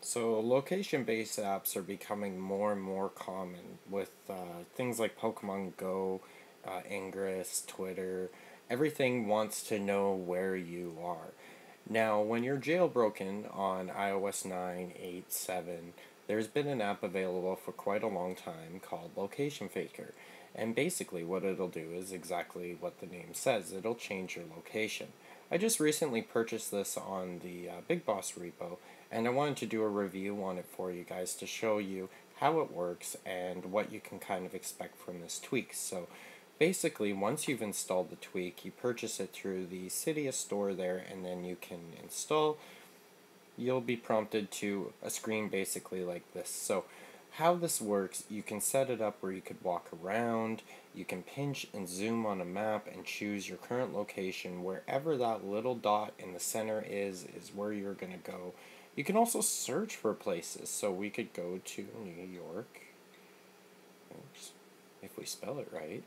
So location-based apps are becoming more and more common with things like Pokemon Go, Ingress, Twitter. Everything wants to know where you are. Now, when you're jailbroken on iOS 9, 8, 7, there's been an app available for quite a long time called LocationFaker. And basically what it'll do is exactly what the name says. It'll change your location. I just recently purchased this on the Big Boss repo, and I wanted to do a review on it for you guys to show you how it works and what you can kind of expect from this tweak. So basically, once you've installed the tweak, you purchase it through the Cydia store there, and then you can install. You'll be prompted to a screen basically like this. So how this works, you can set it up where you could walk around, you can pinch and zoom on a map and choose your current location. Wherever that little dot in the center is where you're going to go. You can also search for places, so we could go to New York, oops, if we spell it right,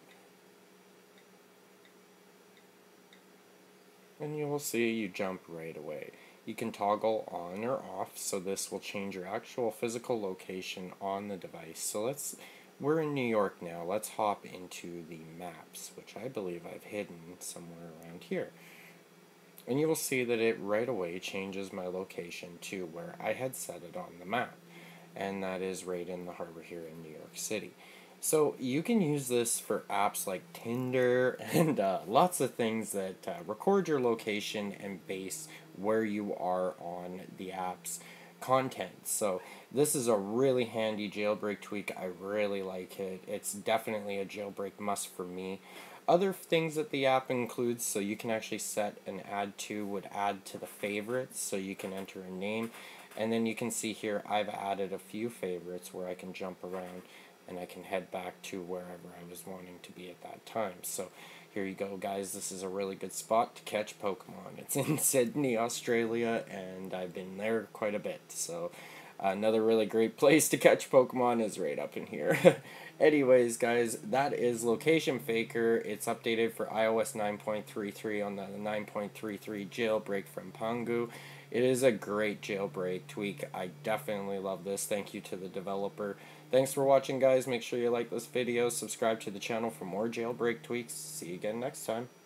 and you will see you jump right away. You can toggle on or off, so this will change your actual physical location on the device. So we're in New York now. Let's hop into the maps, which I believe I've hidden somewhere around here. And you will see that it right away changes my location to where I had set it on the map. And that is right in the harbor here in New York City. So you can use this for apps like Tinder and lots of things that record your location and base where you are on the app's content. So this is a really handy jailbreak tweak. I really like it. It's definitely a jailbreak must for me. Other things that the app includes, so you can actually set an add to would add to the favorites, so you can enter a name. And then you can see here I've added a few favorites where I can jump around and I can head back to wherever I was wanting to be at that time. So here you go, guys. This is a really good spot to catch Pokemon. It's in Sydney, Australia, and I've been there quite a bit. So another really great place to catch Pokemon is right up in here. Anyways, guys, that is LocationFaker. It's updated for iOS 9.33 on the 9.33 jailbreak from Pangu. It is a great jailbreak tweak. I definitely love this. Thank you to the developer. Thanks for watching, guys. Make sure you like this video, subscribe to the channel for more jailbreak tweaks. See you again next time.